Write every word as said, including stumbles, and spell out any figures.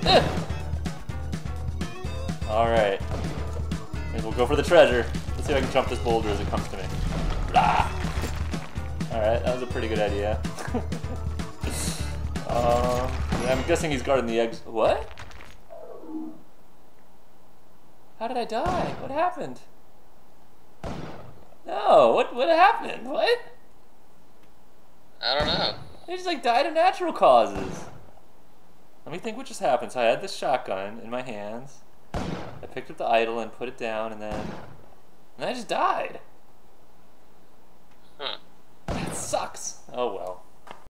Alright. We'll go for the treasure. Let's see if I can jump this boulder as it comes to me. Blah! Alright, that was a pretty good idea. uh, yeah, I'm guessing he's guarding the eggs. What? How did I die? What happened? No, what what happened? What? I don't know. I just like died of natural causes. Let me think what just happened. So I had this shotgun in my hands. I picked up the idol and put it down, and then and then I just died. Huh. That sucks. Oh well.